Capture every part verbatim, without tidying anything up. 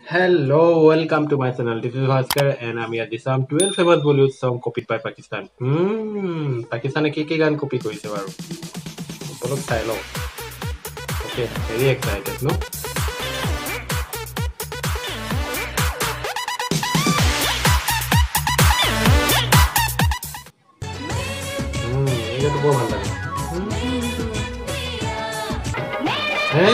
Hello, welcome to my channel. This is Bhaskar and I'm here. This is twelve famous Bollywood song copied by Pakistan. Hmm, Pakistan কি কি গান copy কৰিছে বাৰু? অলপ চাই লওঁ. Okay, very excited, no? Hmm, এইটো বৰ ভাল লাগে. হে?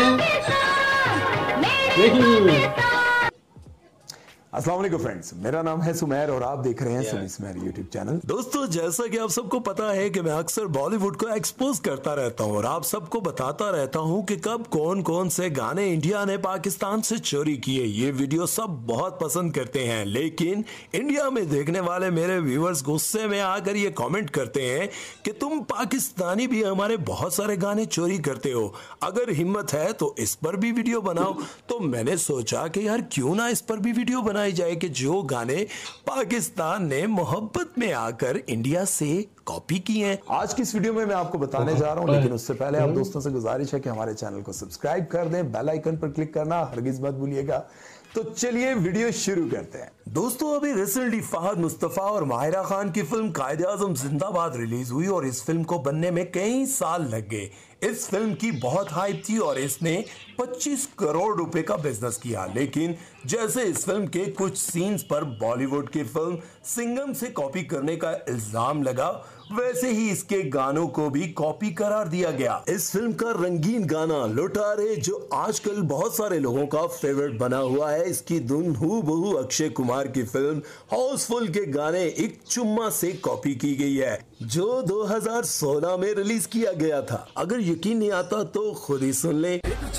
नहीं. अस्सलाम वालेकुम फ्रेंड्स, मेरा नाम है सुमेर और आप देख रहे हैं Yeah. Sumi Sumer YouTube channel. दोस्तों, जैसा कि आप सबको पता है कि मैं अक्सर बॉलीवुड को एक्सपोज करता रहता हूं और आप सबको बताता रहता हूं कि कब कौन कौन से गाने इंडिया ने पाकिस्तान से चोरी किए। ये वीडियो सब बहुत पसंद करते हैं, लेकिन इंडिया में देखने वाले मेरे व्यूअर्स गुस्से में आकर ये कमेंट करते हैं कि तुम पाकिस्तानी भी हमारे बहुत सारे गाने चोरी करते हो। अगर हिम्मत है तो इस पर भी वीडियो बनाओ। तो मैंने सोचा कि यार क्यों ना इस पर भी वीडियो बनाई जाए कि जो गाने पाकिस्तान ने मोहब्बत में आकर इंडिया से कॉपी किए हैं। आज की इस वीडियो में मैं आपको बताने जा रहा हूं, लेकिन उससे पहले आप दोस्तों से गुजारिश है कि हमारे चैनल को सब्सक्राइब कर दें, बेल आइकन पर क्लिक करना हरगिज मत भूलिएगा। तो चलिए वीडियो शुरू करते हैं। दोस्तों, अभी रिसेंटली फहद मुस्तफा और माहिरा खान की फिल्म कायदे आजम जिंदाबाद रिलीज हुई और इस फिल्म को बनने में कई साल लग गए। इस फिल्म की बहुत हाइप थी और इसने पच्चीस करोड़ रुपए का बिजनेस किया, लेकिन जैसे इस फिल्म के कुछ सीन्स पर बॉलीवुड की फिल्म सिंघम से कॉपी करने का इल्जाम लगा, वैसे ही इसके गानों को भी कॉपी करार दिया गया। इस फिल्म का रंगीन गाना लुटारे, जो आजकल बहुत सारे लोगों का फेवरेट बना हुआ है, इसकी धुन हूबहू अक्षय कुमार की फिल्म हाउसफुल के गाने एक चुम्मा से कॉपी की गई है, जो दो हज़ार सोलह में रिलीज किया गया था। अगर यकीन नहीं आता तो खुद ही सुन ले।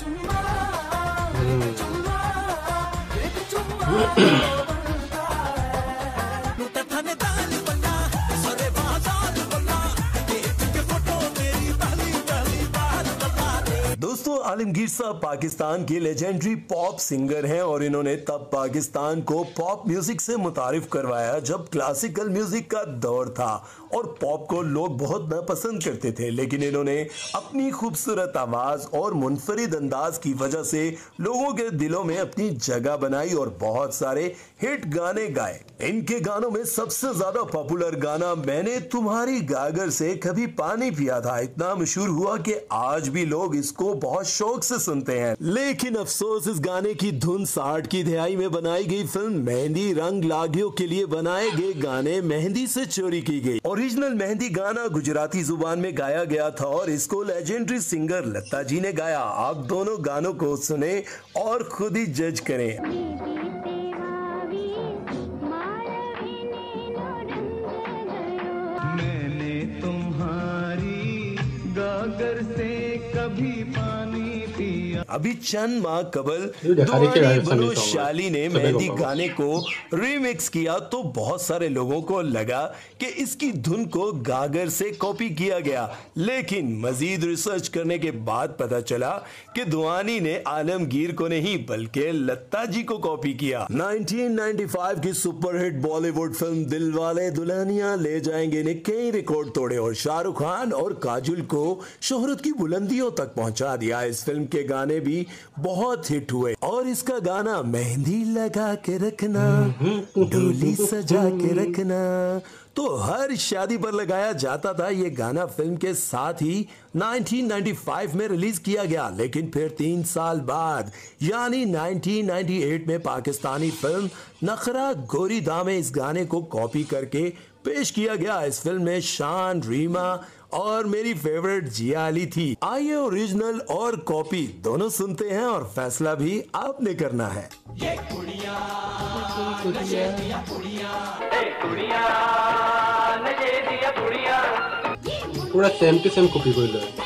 दोस्तों, आलमगीर साहब पाकिस्तान के लेजेंडरी पॉप सिंगर हैं और इन्होंने तब पाकिस्तान को पॉप म्यूजिक से मुतारिफ करवाया जब क्लासिकल म्यूजिक का दौर था और पॉप को लोग बहुत नापसंद करते थे, लेकिन इन्होंने अपनी खूबसूरत आवाज और मुनफरिद अंदाज की वजह से लोगों के दिलों में अपनी जगह बनाई और बहुत सारे हिट गाने गाए। इनके गानों में सबसे ज्यादा पॉपुलर गाना मैंने तुम्हारी गागर से कभी पानी पिया था इतना मशहूर हुआ कि आज भी लोग इसको बहुत शौक से सुनते हैं। लेकिन अफसोस, इस गाने की धुन साठ की दहाई में बनाई गई फिल्म मेहंदी रंग लागियों के लिए बनाए गए गाने मेहंदी से चोरी की गई। ओरिजिनल मेहंदी गाना गुजराती जुबान में गाया गया था और इसको लेजेंडरी सिंगर लता जी ने गाया। आप दोनों गानों को सुने और खुद ही जज करें। मैंने तुम्हारी गागर से कभी पानी पिया। अभी चंद माह कबल ये देखा देखिए दुआनी राजस्थानी बलू सॉन्ग है। शाली ने सभी मेहंदी लोगों को। गाने को रीमिक्स किया तो बहुत सारे लोगों को लगा कि इसकी धुन को गागर से कॉपी किया गया, लेकिन मजीद रिसर्च करने के बाद पता चला कि दुआनी ने आलमगीर को नहीं बल्कि लता जी को कॉपी किया। नाइनटीन नाइंटी फाइव की superhit Bollywood film Dilwale Dulhania Le Jayenge ने कई रिकॉर्ड तोड़े और शाहरुख खान और काजुल को शोहरत की बुलंदियों तक पहुंचा दिया। इस फिल्म के गाने भी बहुत हिट हुए और इसका गाना मेहंदी लगा के रखना, डोली सजा के रखना, तो हर शादी पर लगाया जाता था। ये गाना फिल्म के साथ ही नाइनटीन नाइंटी फाइव में रिलीज किया गया, लेकिन फिर तीन साल बाद यानी नाइनटीन नाइंटी एट में पाकिस्तानी फिल्म नखरा गोरी दा में इस गाने को कॉपी करके पेश किया गया। इस फिल्म में शान, रीमा और मेरी फेवरेट जिया अली थी। आइए ओरिजिनल और कॉपी दोनों सुनते हैं और फैसला भी आपने करना है। ये कुड़िया नशे दिया कुड़िया, ए कुड़िया नशे दिया कुड़िया। पूरा सेम टू सेम कॉपी कर लो।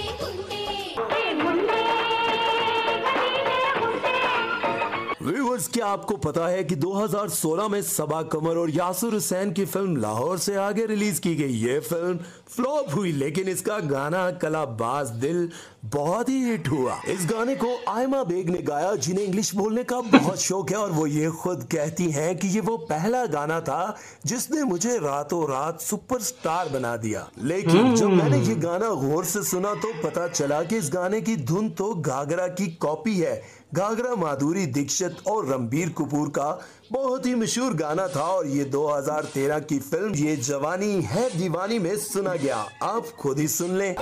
व्यूअर्स, क्या आपको पता है कि दो हज़ार सोलह में सबा कमर और यासिर हुसैन की फिल्म लाहौर से आगे रिलीज की गई। ये फिल्म फ्लॉप हुई, लेकिन इसका गाना कलाबाज दिल बहुत ही हिट हुआ। इस गाने को आयमा बेग ने गाया, जिन्हें इंग्लिश बोलने का बहुत शौक है और वो ये खुद कहती हैं कि ये वो पहला गाना था जिसने मुझे रातों रात सुपरस्टार बना दिया। लेकिन जब मैंने ये गाना गौर से सुना तो पता चला कि इस गाने की धुन तो घाघरा की कॉपी है, घाघरा माधुरी दीक्षित और रणबीर कपूर का बहुत ही मशहूर गाना था और ये दो हज़ार तेरह की फिल्म ये जवानी है दीवानी में सुना गया। आप खुद ही सुन लें।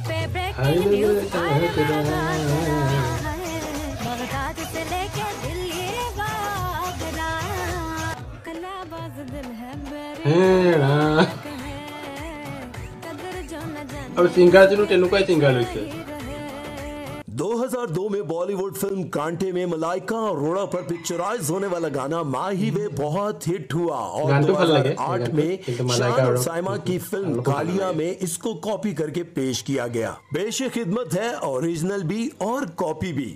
और सिंगर जो तेनुका सिंगर लैसे दो हज़ार दो में बॉलीवुड फिल्म कांटे में मलाइका अरोड़ा पर पिक्चराइज होने वाला गाना माही वे बहुत हिट हुआ और दो हज़ार आठ में शान और साइमा की फिल्म कालिया में इसको कॉपी करके पेश किया गया। बेशक खिदमत है ओरिजिनल भी और कॉपी भी।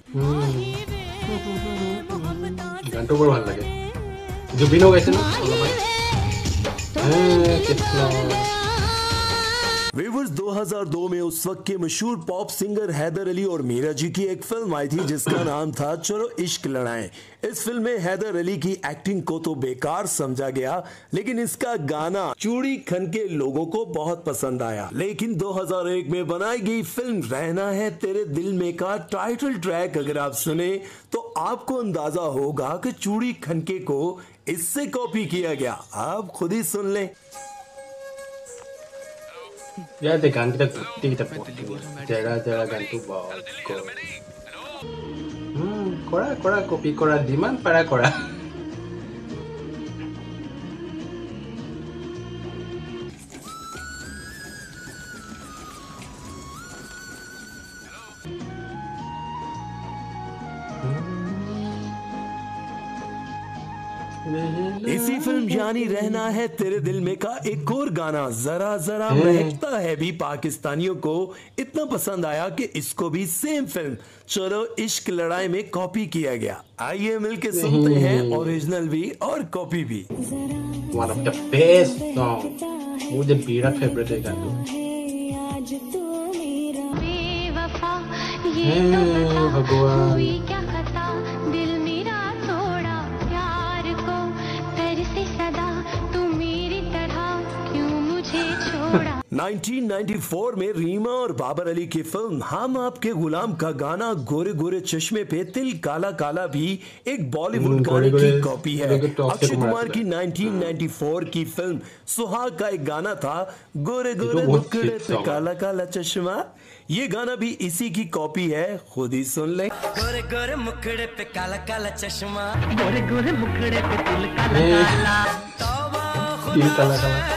गानটো বৰ ভাল লাগে জুবিনো গাইছে না অলপ वीवर्स दो हज़ार दो में उस वक्त के मशहूर पॉप सिंगर हैदर अली और मीरा जी की एक फिल्म आई थी जिसका नाम था चलो इश्क लड़ाएं। इस फिल्म में हैदर अली की एक्टिंग को तो बेकार समझा गया, लेकिन इसका गाना चूड़ी खन के लोगों को बहुत पसंद आया। लेकिन दो हज़ार एक में बनाई गई फिल्म रहना है तेरे दिल में का टाइटल ट्रैक अगर आप सुने तो आपको अंदाजा होगा कि चूड़ी खनके को इससे कॉपी किया गया। आप खुद ही सुन लें। Ya de kan kita kita jara jara gantu ball ko. Hmm, kora kora copy kora demand para kora. इसी फिल्म यानी रहना है तेरे दिल में का एक और गाना जरा जरा महकता है भी पाकिस्तानियों को इतना पसंद आया कि इसको भी सेम फिल्म चलो इश्क लड़ाई में कॉपी किया गया। आइए मिलके सुनते हैं ओरिजिनल भी और कॉपी भी। One of the best song. मुझे मेरा फेवरेट है गाना। भगवान उन्नीस सौ चौरानवे में रीमा और बाबर अली की फिल्म हम आपके गुलाम का गाना गोरे गोरे चश्मे पे तिल काला काला भी एक बॉलीवुड गाने की कॉपी है। अक्षय कुमार की उन्नीस सौ चौरानवे की फिल्म सुहाग का एक गाना था गोरे गोरे मुखड़े पे काला काला चश्मा। ये गाना भी इसी की कॉपी है, खुद ही सुन ले। गोरे गोरे मुखड़े पे काला काला चश्मा, गोरे गोरे मुखड़े पे तिल काला काला, तौबा खुदा काला काला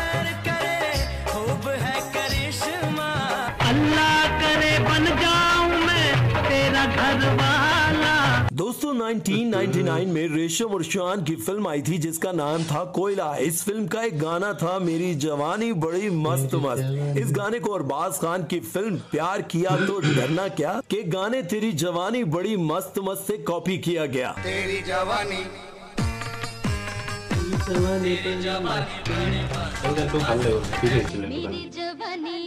अल्लाह करे बन जाऊं मैं तेरा घर वाला। दोस्तों उन्नीस सौ निन्यानवे में रेशम और शान की फिल्म आई थी जिसका नाम था कोयला। इस फिल्म का एक गाना था मेरी जवानी बड़ी मस्त मस्त। इस गाने को अरबाज खान की फिल्म प्यार किया तो डरना क्या के गाने तेरी जवानी बड़ी मस्त मस्त से कॉपी किया गया। तेरी जवानी मेरी जवानी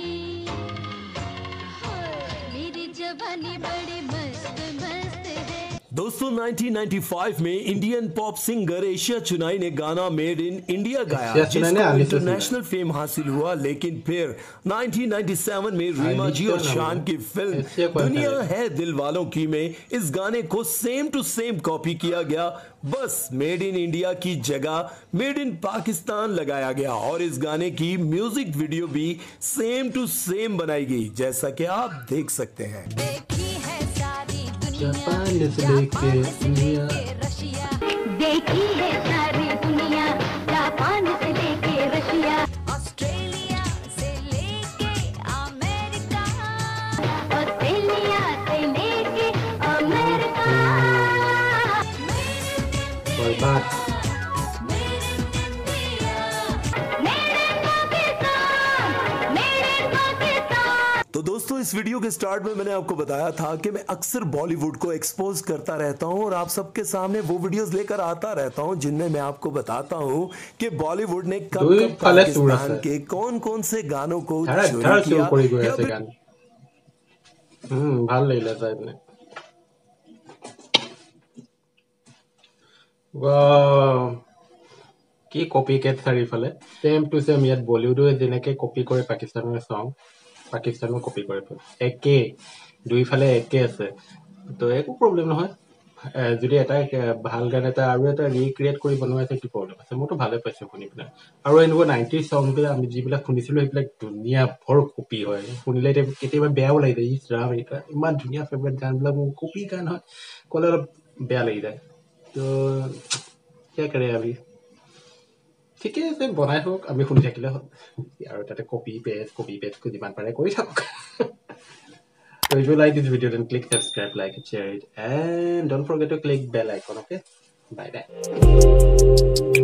बड़ी मस्त मस्त है। दोस्तों उन्नीस सौ पचानवे में Indian pop singer Alisha Chinai ने गाना मेड इन इंडिया गाया जिसको इंटरनेशनल फेम हासिल हुआ। लेकिन फिर उन्नीस सौ सत्तानवे में रीमा जी और शान की फिल्म दुनिया है दिल वालों की में इस गाने को सेम टू सेम कॉपी किया गया। बस मेड इन इंडिया की जगह मेड इन पाकिस्तान लगाया गया और इस गाने की म्यूजिक वीडियो भी सेम टू सेम बनाई गई जैसा कि आप देख सकते हैं। जापान से लेके इंडिया, देखी है सारी दुनिया, जापान से लेके रशिया, ऑस्ट्रेलिया से लेके अमेरिका, ऑस्ट्रेलिया से लेके अमेरिका। कोई बात तो दोस्तों इस वीडियो के स्टार्ट में मैंने आपको बताया था कि मैं अक्सर बॉलीवुड को एक्सपोज करता रहता हूं और आप सबके सामने वो वीडियोस लेकर आता रहता हूं जिनमें मैं आपको बताता हूं कि बॉलीवुड ने कब कब पाकिस्तान के कौन कौन से गानों को चोरी किया। हम्म ভাল লাগিলে साहब ने वाह কি কপি কেট চাৰিফালে सेम टू सेम ইয়াত বলিউডে যেনেকে কপি কৰে পাকিস্তানৰ সং পাকিস্তানৰ কপি কৰে একে দুইফালে একে আছে তো একো প্ৰবলেম নহয় যদি এটা ভাল গান এটা আৰু এটা ৰিক্ৰিয়েট কৰি বনোৱাইছে কি প্ৰব্লেম আছে মইতো ভালে পাইছো শুনি পেলাই আৰু এনেকুৱা নাইনটিজ সংবিলাক আমি যিবিলাক শুনিছিলো সেইবিলাক ধুনীয়া ভৰ কপি হয় শুনিলে কেতিয়াবা বেয়াও লাগি যায় ইছ ৰাম এটা ইমান ধুনীয়া ফেভৰেট গানবিলাক মোৰ কপি গান হয় ক'লে অলপ বেয়া লাগি যায় তো কি কৰে আমি ঠিকে আছে বনাই থাকক আমি শুনি থাকিলে হ'ল আৰু তাতে কপি পেষ্ট কপি পেষ্ট যিমান পাৰে কৰি থাকক So if you like this video, then click subscribe, like it, share it, and don't forget to click bell icon, okay? Bye bye.